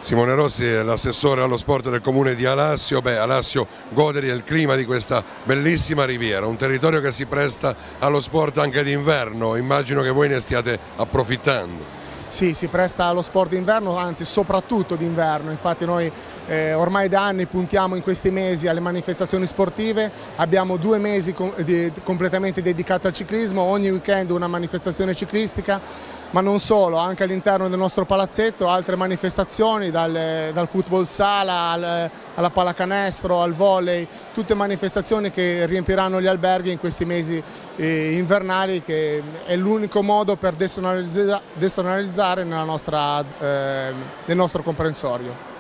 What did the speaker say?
Simone Rossi è l'assessore allo sport del comune di Alassio. Alassio gode del clima di questa bellissima riviera, un territorio che si presta allo sport anche d'inverno, immagino che voi ne stiate approfittando. Sì, si presta allo sport d'inverno, anzi soprattutto d'inverno, infatti noi ormai da anni puntiamo in questi mesi alle manifestazioni sportive, abbiamo 2 mesi completamente dedicati al ciclismo, ogni weekend una manifestazione ciclistica, ma non solo, anche all'interno del nostro palazzetto altre manifestazioni, dal football sala alla pallacanestro, al volley, tutte manifestazioni che riempiranno gli alberghi in questi mesi invernali, che è l'unico modo per desonalizzare nel nostro comprensorio.